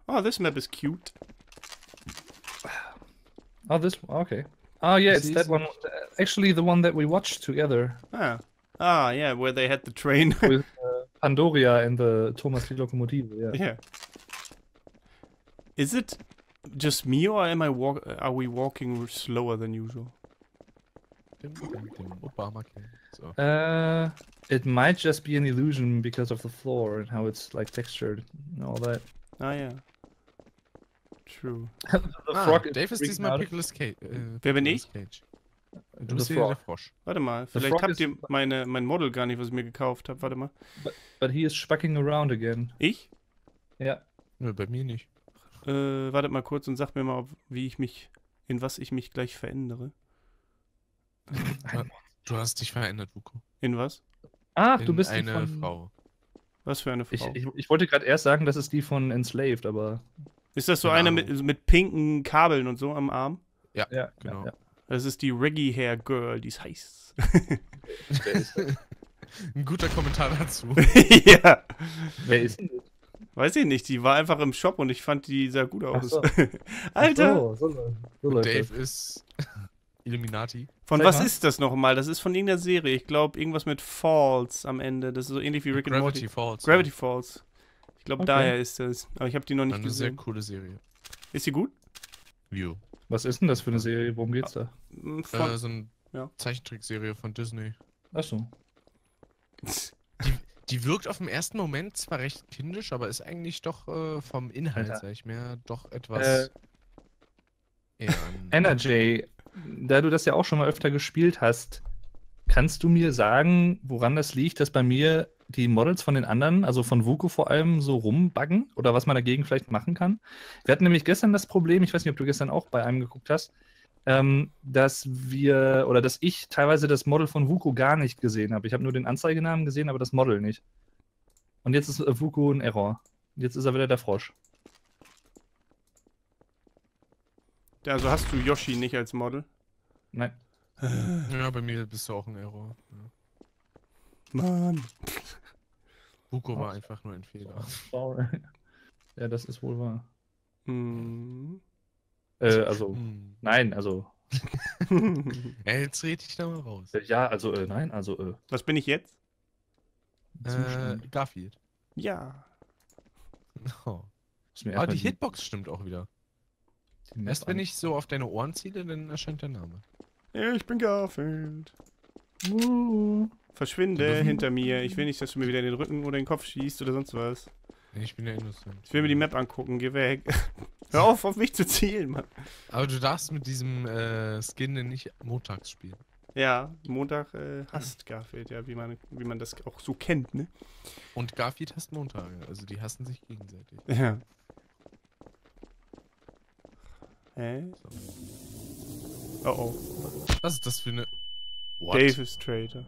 Oh, this map is cute. Oh, this. Okay. Oh, yeah, it's that one. Actually, the one that we watched together Ah, yeah, where they had the train. with Pandoria and the Thomas die Lokomotive. Yeah. Yeah. Is it just me or am I are we walking slower than usual? Obama so. It might just be an illusion because of the floor and how it's like textured and all that. Ah, ja. True. The frog is Dave ist freaking diesmal out. Nicolas Cage. Wer bin ich? Cage. Du The bist hier der frog. Frosch. Warte mal, The vielleicht frog habt is- ihr mein Model gar nicht, was ich mir gekauft habe. Warte mal. But he is spucking around again. Ich? Ja. Nö, bei mir nicht. Wartet mal kurz und sagt mir mal, in was ich mich gleich verändere. Du hast dich verändert, Vuko. In was? Ach, In du bist die eine von... Frau. Was für eine Frau? Ich wollte gerade erst sagen, das ist die von Enslaved, aber... Ist das so Keine eine Ahnung. mit pinken Kabeln und so am Arm? Ja, Ja, genau. ja. Das ist die Reggae Hair Girl, die ist heiß. Wer ist das? Ein guter Kommentar dazu. Ja. Wer ist denn das? Weiß ich nicht, die war einfach im Shop und ich fand, die sah gut Ach aus. so. Alter! So läuft das. Dave ist Illuminati. Von Zeig was mal. ist das nochmal? Das ist von irgendeiner Serie. Ich glaube, irgendwas mit Falls am Ende. Das ist so ähnlich wie Rick and Gravity Morty. Falls. Gravity Falls. Ich glaube, Okay. daher ist das. Aber ich habe die noch nicht Eine sehr gesehen. coole Serie. Ist sie gut? View. Was ist denn das für eine Serie? Worum geht's da? Von, So eine ja. Zeichentrickserie von Disney. Achso. Die wirkt auf den ersten Moment zwar recht kindisch, aber ist eigentlich doch vom Inhalt, Alter. sag ich mir, doch etwas eher an... Energy, da du das ja auch schon mal öfter gespielt hast, kannst du mir sagen, woran das liegt, dass bei mir die Models von den anderen, also von Vuko vor allem, so rumbuggen? Oder was man dagegen vielleicht machen kann? Wir hatten nämlich gestern das Problem, ich weiß nicht, ob du gestern auch bei einem geguckt hast, dass ich teilweise das Model von Vuko gar nicht gesehen habe. Ich habe nur den Anzeigenamen gesehen, aber das Model nicht. Und jetzt ist Vuko ein Error. Jetzt ist er wieder der Frosch. also hast du Yoshi nicht als Model? Nein. Ja, bei mir bist du auch ein Error. Ja. Mann. Vuko war einfach nur ein Fehler. Sorry. Ja, das ist wohl wahr. Hm. Also, Hm. nein, also, Ja, jetzt red ich da mal raus. ja, also, nein, also, Was bin ich jetzt? Zustand. Garfield. Ja. Oh. Muss mir Aber erstmal die Hitbox stimmt auch wieder. die Map Erst wenn an- ich so auf deine Ohren ziele, dann erscheint der Name. Ich bin Garfield. Verschwinde Dürfen- hinter mir. Ich will nicht, dass du mir wieder in den Rücken oder den Kopf schießt oder sonst was. Ich bin der Innocent. Ich will mir die Map angucken. Geh weg. Hör auf mich zu zielen, Mann. Aber du darfst mit diesem Skin denn nicht montags spielen. Ja, Montag hasst Garfield, ja, wie man das auch so kennt, ne? Und Garfield hasst Montage, also die hassen sich gegenseitig. Ja. Hä? Oh oh. Was ist das für eine... What? Dave ist Traitor.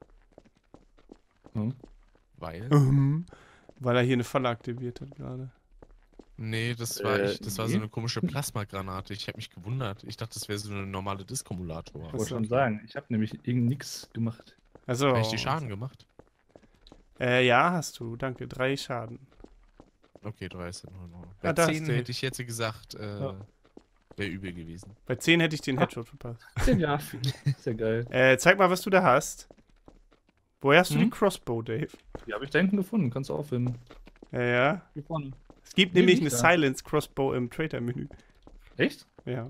Weil? Weil er hier eine Falle aktiviert hat gerade. Nee, das war ich. Das war so nee. eine komische Plasmagranate. Ich habe mich gewundert. Ich dachte, das wäre so eine normale Diskumulator. Ich wollte schon sagen, ich habe nämlich irgend nichts gemacht. Also. Habe ich die Schaden gemacht? Ja, hast du. Danke. 3 Schaden. Okay, 30 in Ordnung. Ja, Bei da 10 hast du- hätte ich jetzt gesagt, wäre übel gewesen. Bei 10 hätte ich den Headshot verpasst. Ja, ist ja geil. Zeig mal, was du da hast. Woher hast du die Hm? Crossbow, Dave? Die habe ich da hinten gefunden, kannst du auffinden. Ja. Hier vorne. Es gibt Nee, nämlich nicht eine da. Silence Crossbow im Traitor-Menü. Echt? Ja.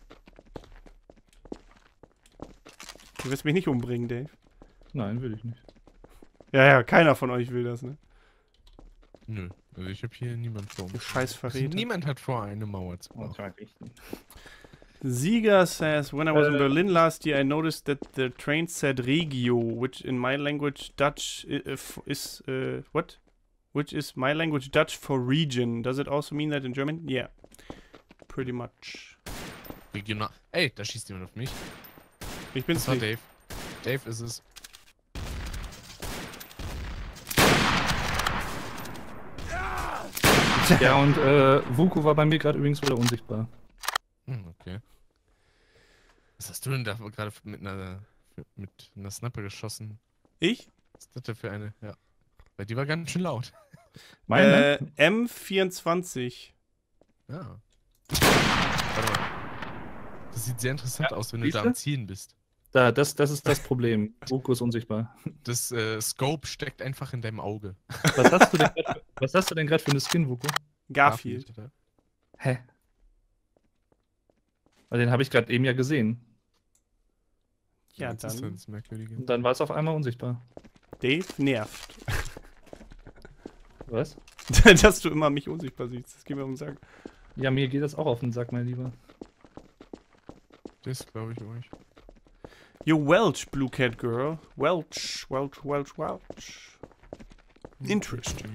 Du wirst mich nicht umbringen, Dave. Nein, will ich nicht. Ja, keiner von euch will das, ne? Nö, also ich habe hier niemand vor. Du scheiß Verräter. Niemand hat vor, eine Mauer zu bauen. Sieger says, when I was in Berlin last year, I noticed that the train said Regio, which in my language Dutch is what? Which is my language Dutch for region. Does it also mean that in German? Yeah, pretty much. Regional. Ey, da schießt jemand auf mich. Ich bin's Das war nicht. Dave. Dave ist es. Ja, und Vuko war bei mir gerade übrigens wieder unsichtbar. Okay. Was hast du denn da gerade mit einer Sniper geschossen? Ich? Was ist das denn für eine? Ja. Weil die war ganz schön laut. Meine? M24. Ja. Warte mal. Das sieht sehr interessant aus, wenn du da siehste? am Zielen bist. Das ist das Problem. Vuko ist unsichtbar. Das Scope steckt einfach in deinem Auge. Was hast du denn gerade für eine Skin, Vuko? Garfield. oder? Hä? Weil den habe ich gerade eben ja gesehen. Ja, Was ist dann. das Merkwürdige? Und dann war es auf einmal unsichtbar. Dave nervt. Was? Dass du immer mich unsichtbar siehst. Das geht mir um den Sack. Ja, mir geht das auch auf den Sack, mein Lieber. Das glaube ich euch. You Welch, Blue Cat Girl. Welch. Interesting.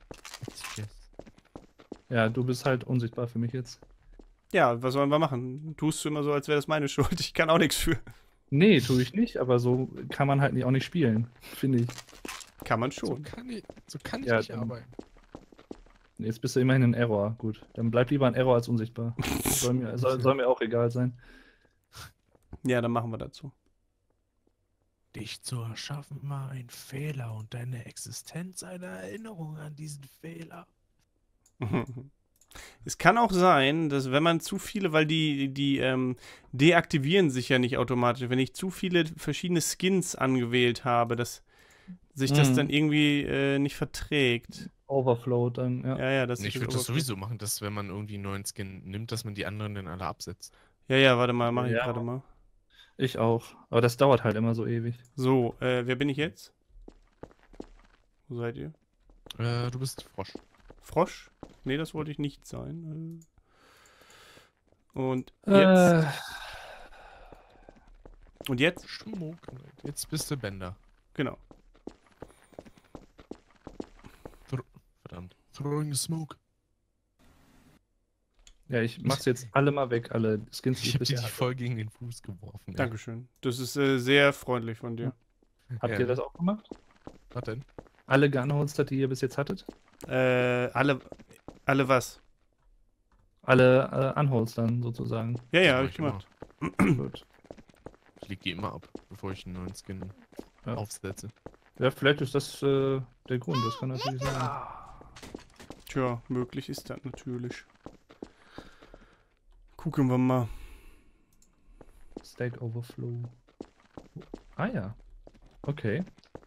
Ja, du bist halt unsichtbar für mich jetzt. Ja, was sollen wir machen? Tust du immer so, als wäre das meine Schuld. Ich kann auch nichts für. Nee, tue ich nicht, aber so kann man halt auch nicht spielen, finde ich. Kann man So schon. kann ich Ja, nicht dann- arbeiten. Jetzt bist du immerhin ein Error. Gut, dann bleib lieber ein Error als unsichtbar. Soll mir auch egal sein. Ja, dann machen wir dazu. Dich zu erschaffen war ein Fehler und deine Existenz eine Erinnerung an diesen Fehler. Es kann auch sein, dass wenn man zu viele, weil die deaktivieren sich ja nicht automatisch, wenn ich zu viele verschiedene Skins angewählt habe, dass sich das dann irgendwie nicht verträgt. Overflow dann, ja. Ja, das Ich ist würde das Overflow. sowieso machen, dass wenn man irgendwie einen neuen Skin nimmt, dass man die anderen dann alle absetzt. Ja, warte mal, mach ich Ja. gerade mal. Ich auch. Aber das dauert halt immer so ewig. So, wer bin ich jetzt? Wo seid ihr? Du bist Frosch. Frosch? Nee, das wollte ich nicht sein. Und jetzt? Und jetzt? Schmuck. Jetzt bist du Bender. Genau. Verdammt. Throwing the smoke. Ja, ich mach's jetzt alle mal weg, alle Skins, die Ich ich hab dir bisher die hatte. voll gegen den Fuß geworfen. ey. Dankeschön. Das ist sehr freundlich von dir. Habt ihr das auch gemacht? Was denn? Alle Gunholster, die ihr bis jetzt hattet? Alle was? Alle Unholstern sozusagen. Ja, Das hab mach ich gemacht. Gut. Ich leg die immer ab, bevor ich einen neuen Skin Ja. aufsetze. Ja, vielleicht ist das der Grund, das kann natürlich sein. Tja, möglich ist das natürlich. Gucken wir mal. State Overflow. Ah ja. Okay.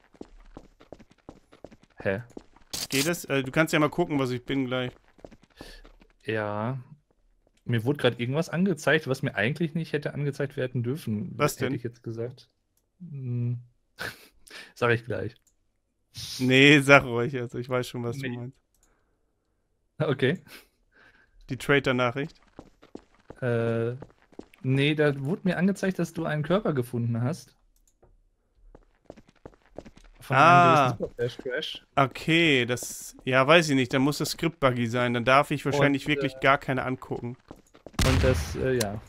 Hä? Geht das? Du kannst ja mal gucken, was ich bin gleich. Ja. Mir wurde gerade irgendwas angezeigt, was mir eigentlich nicht hätte angezeigt werden dürfen. Was Hätte denn? ich jetzt gesagt. Hm. Sag ich gleich. Nee, sag ruhig. Also ich weiß schon, was Nee. du meinst. Okay. Die Traitor-Nachricht. Nee, da wurde mir angezeigt, dass du einen Körper gefunden hast. Von Ah. einem gewissen Super Crash. Okay, das. Ja, weiß ich nicht. Dann muss das Script-Buggy sein. Dann darf ich wahrscheinlich Und, wirklich gar keine angucken. Und das, ja.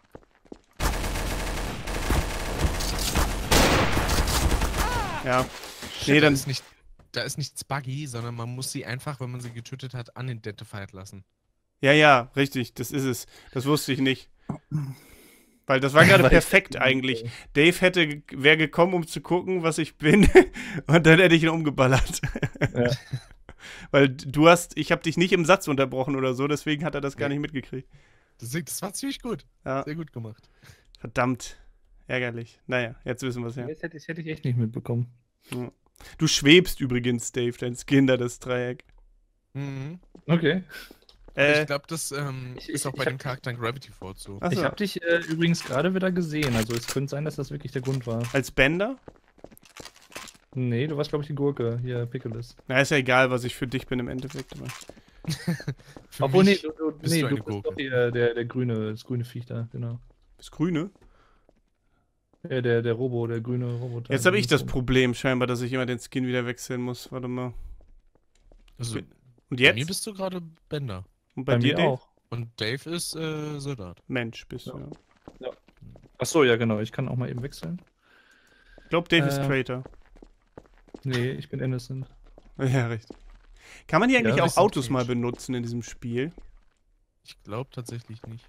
Ja. Shit, Nee, dann. da ist nichts buggy, sondern man muss sie einfach, wenn man sie getötet hat, unidentified lassen. Ja, richtig. Das ist es. Das wusste ich nicht. Weil das war gerade Weil ich- perfekt eigentlich. Dave wäre gekommen, um zu gucken, was ich bin. Und dann hätte ich ihn umgeballert. Ja. Weil ich habe dich nicht im Satz unterbrochen oder so, deswegen hat er das gar Nee. nicht mitgekriegt. Das war ziemlich gut. Ja, Sehr gut gemacht. verdammt. Ärgerlich. Naja, jetzt wissen wir es ja. Das hätte ich echt nicht mitbekommen. Du schwebst übrigens, Dave, dein Skin da, das Dreieck. Mhm. Okay. Ich glaube, das ich- ist auch ich bei hab- den Charakteren Gravity Falls so. Achso, Ich habe dich übrigens gerade wieder gesehen, also es könnte sein, dass das wirklich der Grund war. als Bender? Nee, du warst, glaube ich, die Gurke. Hier, Pickles. Na, ist ja egal, was ich für dich bin im Endeffekt. Aber. Für Obwohl, nee, mich bist du eine bist Gurke. doch der grüne, das grüne Viech da, genau. Das Grüne? Der grüne Roboter. Jetzt habe ich das Pro. Problem scheinbar, dass ich immer den Skin wieder wechseln muss. Warte mal. Also, Und bei mir jetzt? bist du gerade Bender. Und bei dir, mir Dave? auch. Und Dave ist Soldat. Mensch bist du, ja. Achso, ja, genau. Ich kann auch mal eben wechseln. Ich glaube, Dave ist Äh, Traitor. Nee, ich bin Innocent. Ja, richtig. Kann man die eigentlich Ja, auch wir sind Autos mal Cage. benutzen in diesem Spiel? Ich glaube tatsächlich nicht.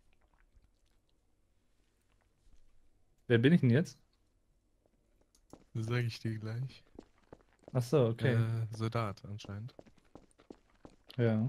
Wer bin ich denn jetzt? Das sage ich dir gleich. Achso, okay. Soldat anscheinend. Ja.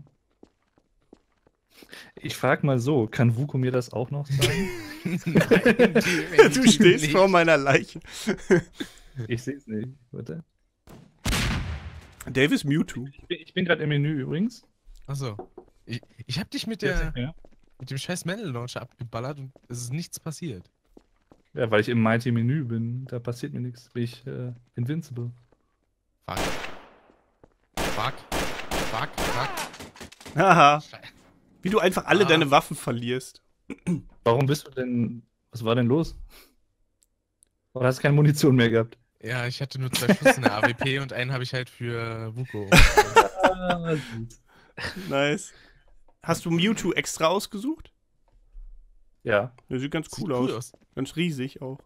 Ich frag mal so, kann Vuko mir das auch noch sagen? Nein, Du stehst vor meiner Leiche. Ich sehe es nicht. Warte. Dave ist Mewtwo. Ich bin gerade im Menü übrigens. Achso. Ich hab dich mit Ja. dem scheiß Metal Launcher abgeballert und es ist nichts passiert. Ja, weil ich im Mighty Menü bin. Da passiert mir nichts. Bin ich invincible. Fuck. Fuck. Fuck. Fuck. Haha. Wie du einfach alle Ah. deine Waffen verlierst. Warum bist du denn. Was war denn los? Oder hast du keine Munition mehr gehabt? Ja, ich hatte nur 2 Schuss in der AWP und einen habe ich halt für Vuko. Ah, gut. Nice. Hast du Mewtwo extra ausgesucht? Ja. Der sieht ganz Sieht cool aus. Ganz riesig auch.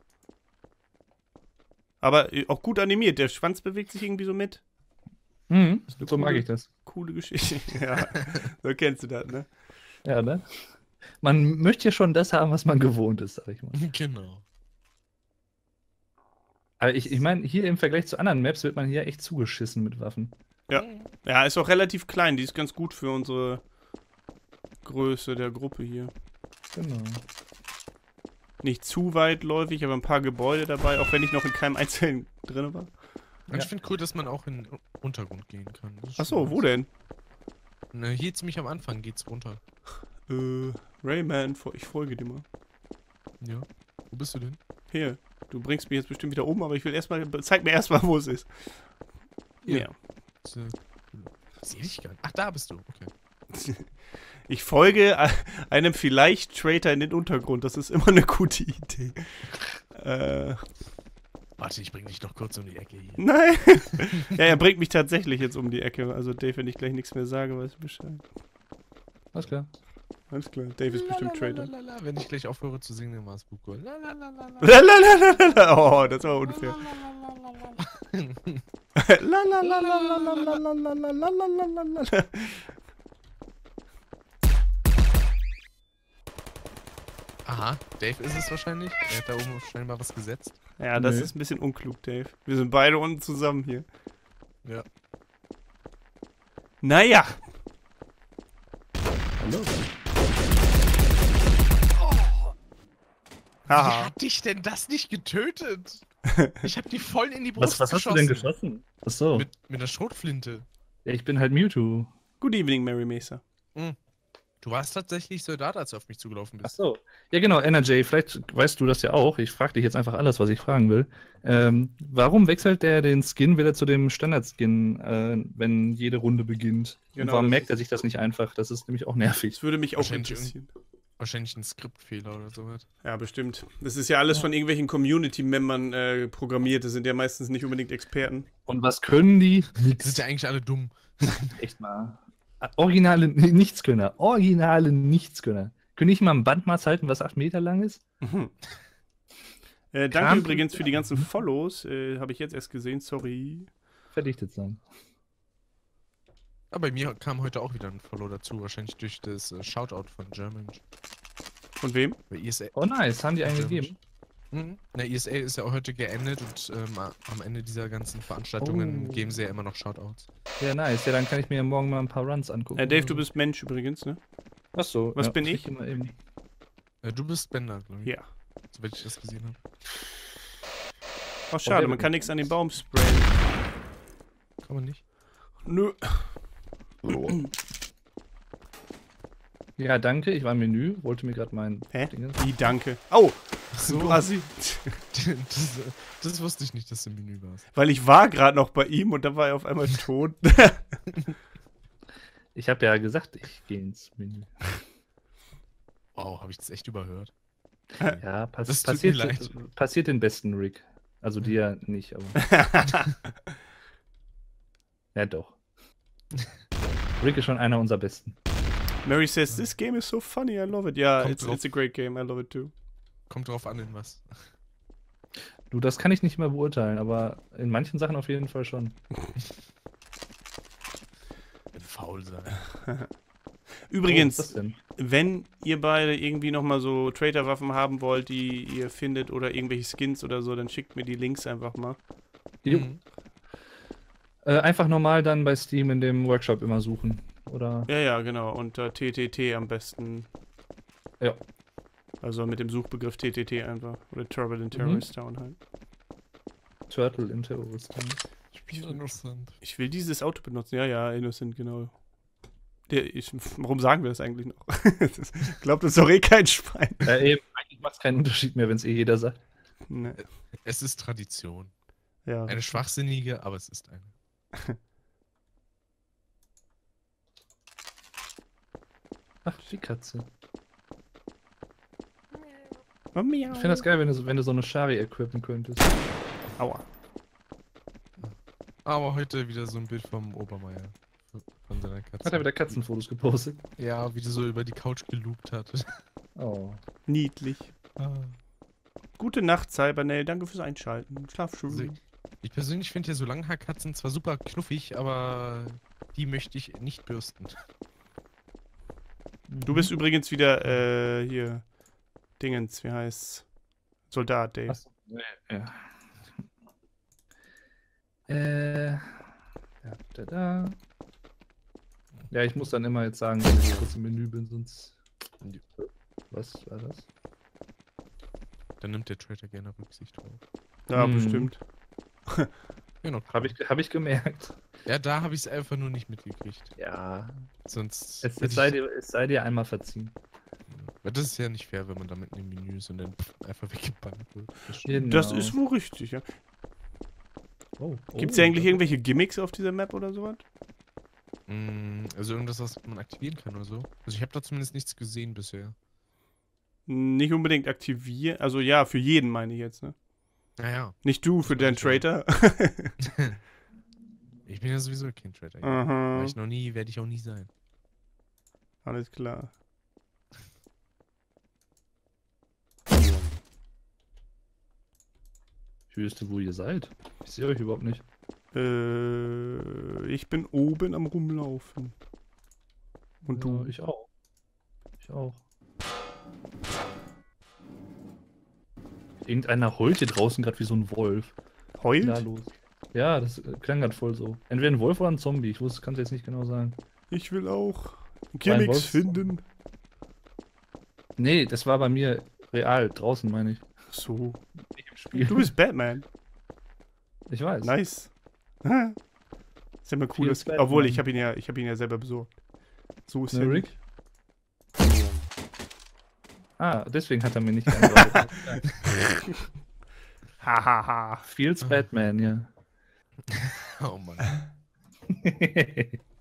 Aber auch gut animiert. Der Schwanz bewegt sich irgendwie so mit. Mhm. ist eine So mag coole- ich das. Coole Geschichte. Ja, so kennst du das, ne? Ja, ne? Man möchte ja schon das haben, was man gewohnt ist, sag ich mal. Genau. Aber ich meine, hier im Vergleich zu anderen Maps wird man hier echt zugeschissen mit Waffen. Ja, ist auch relativ klein. Die ist ganz gut für unsere Größe der Gruppe hier. Genau. Nicht zu weitläufig, aber ein paar Gebäude dabei, auch wenn ich noch in keinem einzelnen drin war. Und ich finde cool, dass man auch in den Untergrund gehen kann. Das ist Achso, schon wo nice. denn? Na, hier ziemlich am Anfang geht's runter. Rayman, ich folge dir mal. Ja. Wo bist du denn? Hier, du bringst mich jetzt bestimmt wieder um, aber ich will erstmal, zeig mir erstmal, wo es ist. Hier. Ja. Seh dich gar nicht. Ach, da bist du. Okay. Ich folge einem vielleicht Traitor in den Untergrund. Das ist immer eine gute Idee. Warte, ich bring dich noch kurz um die Ecke hier. Nein. Ja, er bringt mich tatsächlich jetzt um die Ecke. Also Dave, wenn ich gleich nichts mehr sage, weiß ich Bescheid. Alles klar. Alles klar, Dave ist bestimmt Traitor. Lalalala. Wenn ich gleich aufhöre zu singen, dann war es Buko. Lalalala. Lalalala. Oh, das war unfair. Lalalala. Aha, Dave ist es wahrscheinlich. Er hat da oben scheinbar was gesetzt. Ja, das Nö. ist ein bisschen unklug, Dave. Wir sind beide unten zusammen hier. Ja. Naja. Hallo. Wie Haha. hat dich denn das nicht getötet? Ich hab die voll in die Was Brust hast du denn geschossen? Achso. Mit der Schrotflinte. Ja, ich bin halt Mewtwo. Good evening, Mary Mesa. Du warst tatsächlich Soldat, als du auf mich zugelaufen bist. Achso. Ja, genau, NRJ, vielleicht weißt du das ja auch. Ich frage dich jetzt einfach alles, was ich fragen will. Warum wechselt der den Skin wieder zu dem Standard-Skin, wenn jede Runde beginnt? Genau, Und warum das merkt er sich das nicht einfach? Das ist nämlich auch nervig. Das würde mich auch Wahrscheinlich interessieren. Wahrscheinlich ein Skriptfehler oder sowas. Ja, bestimmt. Das ist ja alles von irgendwelchen Community-Membern programmiert. Das sind ja meistens nicht unbedingt Experten. Und was können die? Die sind ja eigentlich alle dumm. Echt mal. Originale Nichtskönner. Originale Nichtskönner. Können nicht mal ein Bandmaß halten, was 8 Meter lang ist? Mhm. Danke Kram- übrigens für die ganzen Follows. Habe ich jetzt erst gesehen, sorry. Verdichtet sein. Aber bei mir kam heute auch wieder ein Follow dazu. Wahrscheinlich durch das Shoutout von German. Von wem? Bei ISA. Oh nice, haben die einen gegeben? Na, ISA ist ja auch heute geendet und am Ende dieser ganzen Veranstaltungen Oh. geben sie ja immer noch Shoutouts. Ja, nice. Ja, dann kann ich mir morgen mal ein paar Runs angucken. Dave, du bist Mensch übrigens, ne? Achso. Was bin ich? Immer eben. Du bist Bender, glaube ich. Ja. Soweit ich das gesehen habe. Oh, schade, man kann nichts an den Baum sprayen. Kann man nicht. Nö. Ja, danke. Ich war im Menü. Wollte mir gerade mein Hä? Dinge. Wie, danke. Au! So. Du Assi. das wusste ich nicht, dass du im Menü warst. Weil ich war gerade noch bei ihm und dann war er auf einmal tot. Ich habe ja gesagt, ich gehe ins Menü. Wow, habe ich das echt überhört. Ja, Das tut mir leid. passiert den besten Rick. Also dir nicht, aber. Ja, doch. Rick ist schon einer unserer besten. Mary says, this game is so funny, I love it. Ja, Kommt drauf. it's a great game, I love it too. Kommt drauf an, in was. Du, das kann ich nicht mehr beurteilen, aber in manchen Sachen auf jeden Fall schon. Faul sein. Oh, was Übrigens, ist das denn? wenn ihr beide irgendwie nochmal so Traitor-Waffen haben wollt, die ihr findet oder irgendwelche Skins oder so, dann schickt mir die Links einfach mal. Jo. Mhm. Einfach normal dann bei Steam in dem Workshop immer suchen. Oder? Ja, ja, genau. Unter TTT am besten. Ja. Also mit dem Suchbegriff TTT einfach. Oder Trouble in Terrorist Town halt. Turtle in Terrorist. Wie interessant. Ich will dieses Auto benutzen. Ja, ja, Innocent, genau. Warum sagen wir das eigentlich noch? Glaubt uns doch eh kein Schwein. Eben, eigentlich macht es keinen Unterschied mehr, wenn es eh jeder sagt. Ne. Es ist Tradition. Ja. Eine schwachsinnige, aber es ist eine. Ach, die Katze. Oh, miau. Ich finde das geil, wenn du so eine Shari equippen könntest. Aua. Aber heute wieder so ein Bild vom Obermeier. Von seiner Katze. Hat er wieder Katzenfotos gepostet? Ja, wie der so über die Couch geloopt hat. Oh. Niedlich. Ah. Gute Nacht, Cybernell. Danke fürs Einschalten. Schlaf Also, schön. ich persönlich finde ja so Langhaarkatzen zwar super knuffig, aber die möchte ich nicht bürsten. Du bist übrigens wieder, hier, Dingens, wie heißt's? Soldat, Dave. Achso, ja. Da. Ja, ich muss dann immer jetzt sagen, wenn ich kurz im Menü bin, sonst. Was war das? Dann nimmt der Trader gerne Rücksicht drauf. Ja, Hm. bestimmt. Genau. Hab ich gemerkt. Ja, da habe ich es einfach nur nicht mitgekriegt. Ja. Sonst. Es hätte sei dir einmal verziehen. Weil das ist ja nicht fair, wenn man da mitten im Menü ist und dann einfach weggebannt wird. Genau. Das ist wohl richtig, ja. Oh, Gibt's ja eigentlich irgendwelche Gimmicks auf dieser Map oder sowas? Also irgendwas, was man aktivieren kann oder so. Also ich habe da zumindest nichts gesehen bisher. Nicht unbedingt aktivieren. Also ja, für jeden meine ich jetzt, ne? Naja. Nicht du, für man den sicher. Traitor. Ich bin ja sowieso kein Trader. Aha. War ich noch nie, werde ich auch nie sein. Alles klar. Ich wüsste, wo ihr seid. Ich sehe euch überhaupt nicht. Ich bin oben am Rumlaufen. Und du? Ja, ich auch. Ich auch. Irgendeiner heult hier draußen gerade wie so ein Wolf. Heult? Da los. Ja, das klang gerade voll so. Entweder ein Wolf oder ein Zombie. Ich kann es jetzt nicht genau sagen. Ich will auch Ein Gimmicks Wolf- finden. Nee, das war bei mir real. Draußen, meine ich. Ach so. Nicht im Spiel. Du bist Batman. Ich weiß. Nice. Ist ja mal cool. Feels Batman. Obwohl, ich habe ihn ja selber besorgt. So ist Ne, ja Rick? Ah, deswegen hat er mir nicht geantwortet. Hahaha. Feels Batman, ja. Oh Mann.